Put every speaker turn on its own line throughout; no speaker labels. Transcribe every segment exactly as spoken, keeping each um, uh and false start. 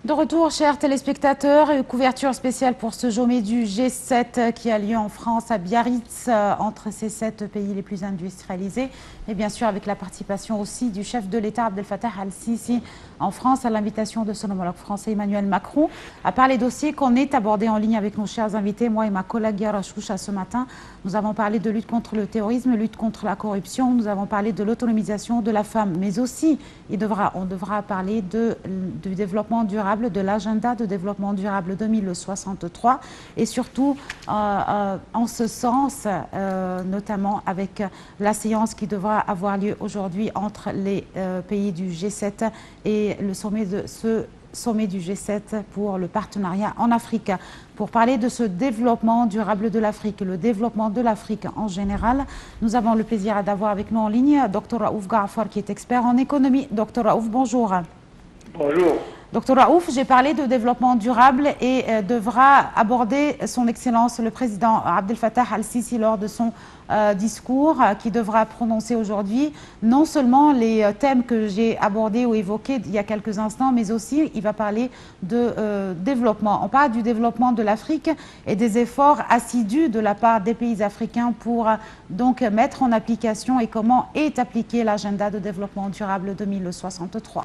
De retour, chers téléspectateurs, couverture spéciale pour ce sommet du G sept qui a lieu en France à Biarritz, entre ces sept pays les plus industrialisés, et bien sûr avec la participation aussi du chef de l'État Abdel Fattah al-Sisi en France, à l'invitation de son homologue français Emmanuel Macron. À part les dossiers qu'on est abordés en ligne avec nos chers invités, moi et ma collègue Yara Choucha ce matin, nous avons parlé de lutte contre le terrorisme, lutte contre la corruption, nous avons parlé de l'autonomisation de la femme, mais aussi il devra, on devra parler de, du développement durable, de l'agenda de développement durable deux mille soixante-trois et surtout euh, euh, en ce sens, euh, notamment avec la séance qui devra avoir lieu aujourd'hui entre les euh, pays du G sept et le sommet de ce sommet du G sept pour le partenariat en Afrique. Pour parler de ce développement durable de l'Afrique, le développement de l'Afrique en général, nous avons le plaisir d'avoir avec nous en ligne Dr Raouf Gaafar qui est expert en économie. Dr Raouf, bonjour.
Bonjour.
Docteur Raouf, j'ai parlé de développement durable et euh, devra aborder son Excellence le Président Abdel Fattah al-Sisi lors de son euh, discours euh, qui devra prononcer aujourd'hui non seulement les euh, thèmes que j'ai abordés ou évoqués il y a quelques instants, mais aussi il va parler de euh, développement. On parle du développement de l'Afrique et des efforts assidus de la part des pays africains pour euh, donc mettre en application et comment est appliqué l'agenda de développement durable deux mille soixante-trois.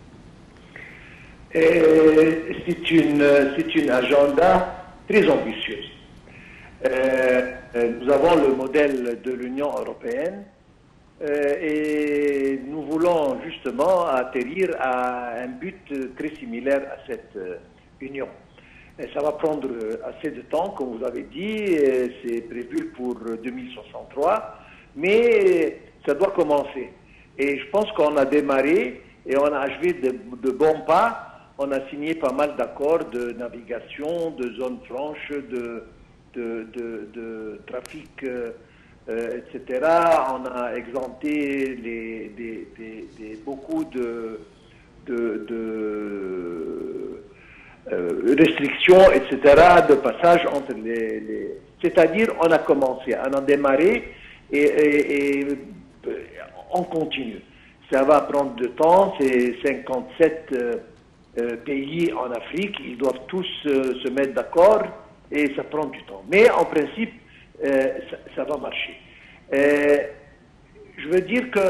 C'est une, c'est une agenda très ambitieuse. Euh, nous avons le modèle de l'Union européenne euh, et nous voulons justement atterrir à un but très similaire à cette euh, union. Et ça va prendre assez de temps, comme vous avez dit, c'est prévu pour deux mille soixante-trois, mais ça doit commencer. Et je pense qu'on a démarré et on a achevé de, de bons pas. On a signé pas mal d'accords de navigation, de zones franches, de, de, de, de trafic, euh, et cetera. On a exempté les, des, des, des, beaucoup de, de, de euh, restrictions, et cetera, de passage entre les... les... C'est-à-dire, on a commencé, on a démarré et, et, et on continue. Ça va prendre du temps, c'est cinquante-sept... Euh, Euh, pays en Afrique, ils doivent tous euh, se mettre d'accord et ça prend du temps. Mais en principe, euh, ça, ça va marcher. Euh, je veux dire que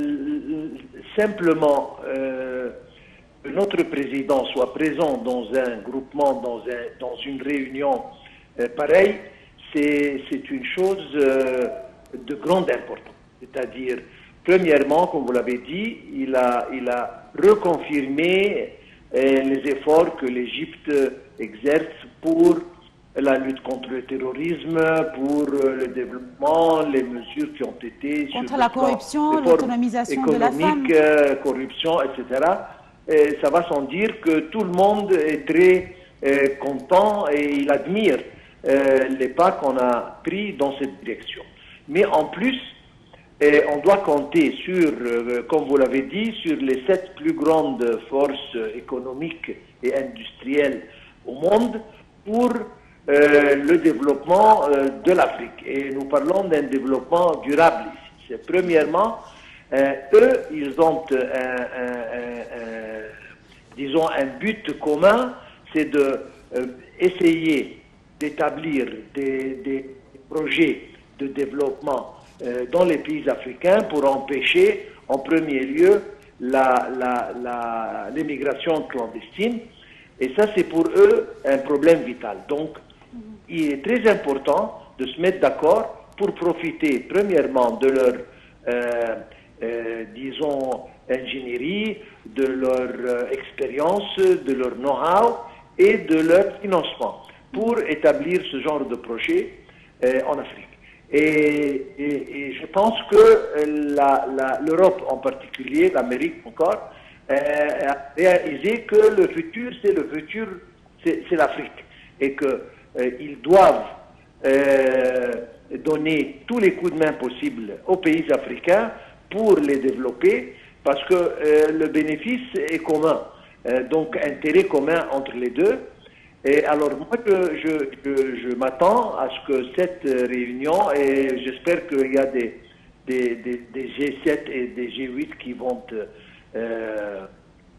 simplement euh, notre président soit présent dans un groupement, dans, un, dans une réunion euh, pareille, c'est une chose euh, de grande importance. C'est-à-dire, premièrement, comme vous l'avez dit, il a, il a reconfirmé et les efforts que l'Égypte exerce pour la lutte contre le terrorisme, pour le développement, les mesures qui ont été
contre
sur
la corruption, l'autonomisation de la femme,
euh, corruption, et cetera. Et ça va sans dire que tout le monde est très euh, content et il admire euh, les pas qu'on a pris dans cette direction. Mais en plus, et on doit compter sur, euh, comme vous l'avez dit, sur les sept plus grandes forces économiques et industrielles au monde pour euh, le développement euh, de l'Afrique. Et nous parlons d'un développement durable ici. C'est premièrement, euh, eux, ils ont, un, un, un, un, disons, un but commun, c'est de euh, essayer d'établir des, des projets de développement dans les pays africains pour empêcher en premier lieu l'immigration clandestine. Et ça, c'est pour eux un problème vital. Donc, il est très important de se mettre d'accord pour profiter premièrement de leur, euh, euh, disons, ingénierie, de leur euh, expérience, de leur know-how et de leur financement pour établir ce genre de projet euh, en Afrique. Et, et, et je pense que l'Europe en particulier, l'Amérique encore, euh, a réalisé que le futur, c'est le futur, c'est l'Afrique. Et qu'ils euh, doivent euh, donner tous les coups de main possibles aux pays africains pour les développer, parce que euh, le bénéfice est commun. Euh, donc, intérêt commun entre les deux. Et alors, moi, je, je, je, je m'attends à ce que cette réunion, et j'espère qu'il y a des, des, des, des G sept et des G huit qui vont euh,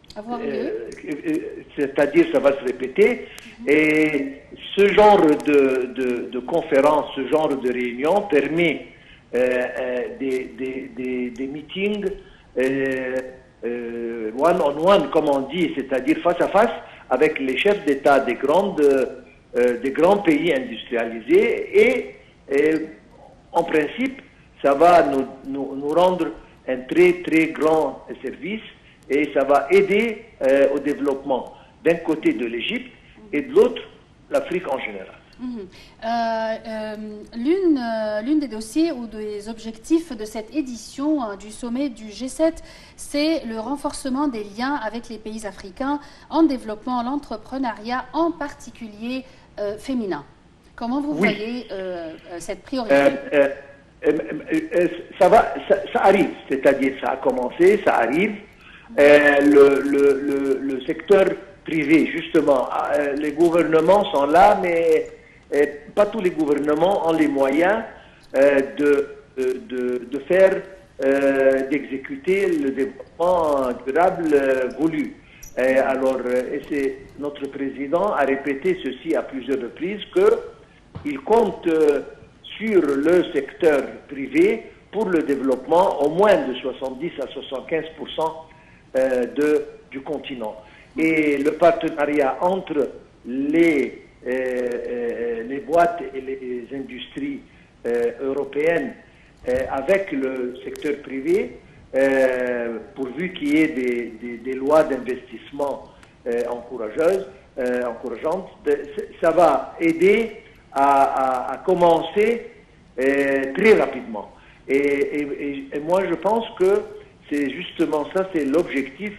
avoir lieu.
Euh, C'est-à-dire, ça va se répéter. Mm-hmm. Et ce genre de, de, de conférence, ce genre de réunion permet euh, euh, des, des, des, des meetings euh, euh, one on one, comme on dit, c'est-à-dire face à face avec les chefs d'État des grandes, euh, des grands pays industrialisés. Et, et en principe, ça va nous, nous, nous rendre un très très grand service et ça va aider euh, au développement d'un côté de l'Égypte et de l'autre l'Afrique en général.
Mmh. Euh, euh, l'une, euh, l'une des dossiers ou des objectifs de cette édition euh, du sommet du G sept, c'est le renforcement des liens avec les pays africains en développant l'entrepreneuriat, en particulier euh, féminin. Comment vous oui. voyez euh, cette priorité?
euh, euh, euh, euh, ça, va, ça, ça arrive, c'est-à-dire ça a commencé, ça arrive. Euh, le, le, le, le secteur privé, justement, euh, les gouvernements sont là, mais euh, pas tous les gouvernements ont les moyens euh, de, de, de faire, euh, d'exécuter le développement durable euh, voulu. Et alors, euh, et c'est, notre président a répété ceci à plusieurs reprises, qu'il compte euh, sur le secteur privé pour le développement au moins de soixante-dix à soixante-quinze pour cent euh, de, du continent. Et le partenariat entre les, euh, euh, les boîtes et les industries euh, européennes euh, avec le secteur privé, euh, pourvu qu'il y ait des, des, des lois d'investissement euh, encourageuses, euh, encourageantes, de, ça va aider à, à, à commencer euh, très rapidement. Et, et, et moi, je pense que c'est justement ça, c'est l'objectif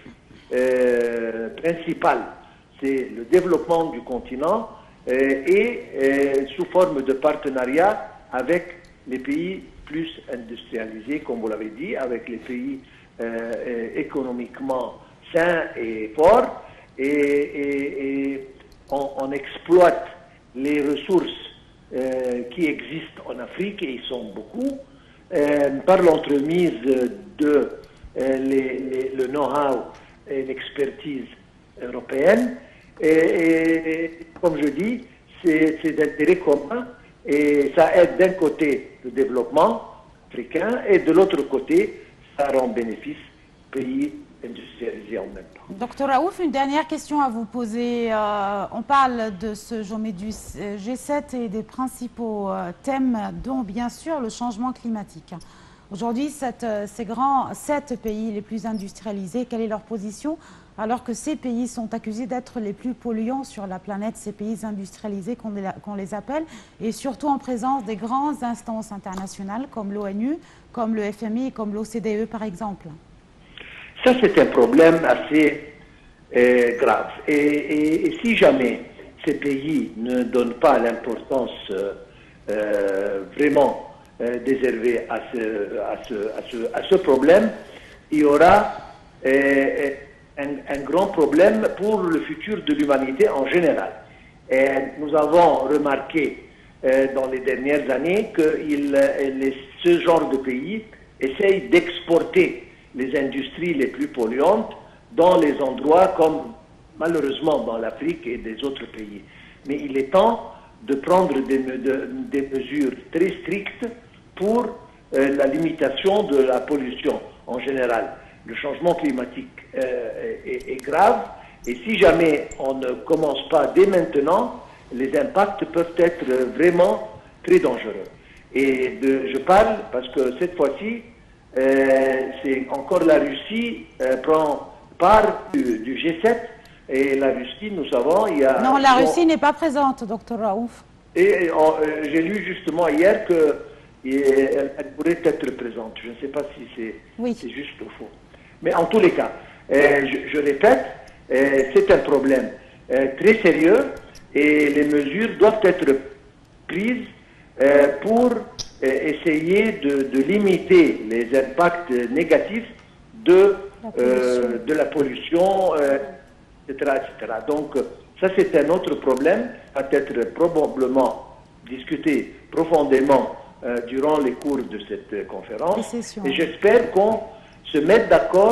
euh, principal. C'est le développement du continent euh, et euh, sous forme de partenariat avec les pays plus industrialisés, comme vous l'avez dit, avec les pays euh, euh, économiquement sains et forts, et, et, et on, on exploite les ressources euh, qui existent en Afrique, et ils sont beaucoup, euh, par l'entremise de euh, les, les, le know-how et l'expertise européenne. Et, et, et comme je dis, c'est d'intérêt commun, et ça aide d'un côté le développement africain, et de l'autre côté, ça rend bénéfice aux pays industrialisés en même temps.
Docteur Raouf, une dernière question à vous poser. Euh, on parle de ce sommet du G sept et des principaux euh, thèmes, dont bien sûr le changement climatique. Aujourd'hui, ces grands sept pays les plus industrialisés, quelle est leur position, alors que ces pays sont accusés d'être les plus polluants sur la planète, ces pays industrialisés qu'on qu'on les appelle, et surtout en présence des grandes instances internationales comme l'ONU, comme le F M I, comme l'O C D E par exemple?
Ça, c'est un problème assez euh, grave. Et, et, et si jamais ces pays ne donnent pas l'importance euh, euh, vraiment euh, déservée à ce, à, ce, à, ce, à ce problème, il y aura euh, un, un grand problème pour le futur de l'humanité en général. Et nous avons remarqué euh, dans les dernières années que il, les, ce genre de pays essayent d'exporter les industries les plus polluantes dans les endroits comme malheureusement dans l'Afrique et des autres pays. Mais il est temps de prendre des, de, des mesures très strictes pour euh, la limitation de la pollution en général. Le changement climatique euh, est, est grave, et si jamais on ne commence pas dès maintenant, les impacts peuvent être vraiment très dangereux. Et de, je parle parce que cette fois-ci, Euh, c'est encore la Russie euh, prend part du, du G sept, et la Russie, nous savons, il y a...
Non, la Russie n'est pas présente, docteur Raouf.
Et euh, j'ai lu justement hier qu'elle elle pourrait être présente. Je ne sais pas si c'est oui. juste ou faux. Mais en tous les cas, euh, je, je répète, euh, c'est un problème euh, très sérieux, et les mesures doivent être prises euh, pour essayer de, de limiter les impacts négatifs de la pollution, euh, de la pollution euh, et cetera, et cetera. Donc, ça, c'est un autre problème, à être probablement discuté profondément euh, durant les cours de cette conférence. Et j'espère qu'on se mette d'accord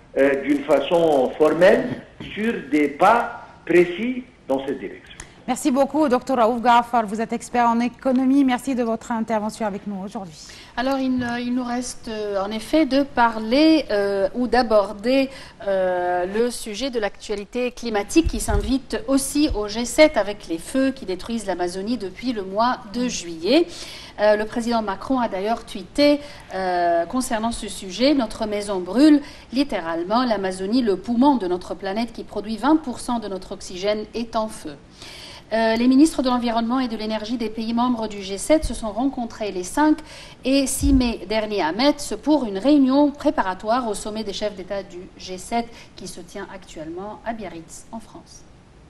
euh, d'une façon formelle sur des pas précis dans cette direction.
Merci beaucoup, docteur Raouf Gaafar. Vous êtes expert en économie. Merci de votre intervention avec nous aujourd'hui.
Alors, il, il nous reste euh, en effet de parler euh, ou d'aborder euh, le sujet de l'actualité climatique qui s'invite aussi au G sept avec les feux qui détruisent l'Amazonie depuis le mois de juillet. Euh, le président Macron a d'ailleurs tweeté euh, concernant ce sujet: notre maison brûle, littéralement, l'Amazonie, le poumon de notre planète qui produit vingt pour cent de notre oxygène, est en feu. Euh, les ministres de l'Environnement et de l'Énergie des pays membres du G sept se sont rencontrés les cinq et six mai dernier à Metz pour une réunion préparatoire au sommet des chefs d'État du G sept qui se tient actuellement à Biarritz, en France.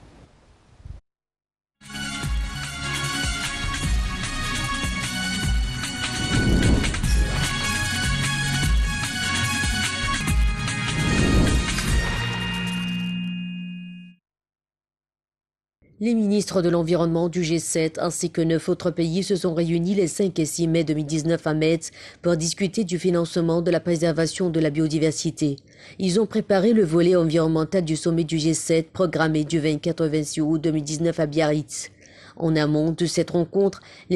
Les ministres de l'Environnement du G sept ainsi que neuf autres pays se sont réunis les cinq et six mai deux mille dix-neuf à Metz pour discuter du financement de la préservation de la biodiversité. Ils ont préparé le volet environnemental du sommet du G sept programmé du vingt-quatre au vingt-six août deux mille dix-neuf à Biarritz. En amont de cette rencontre, les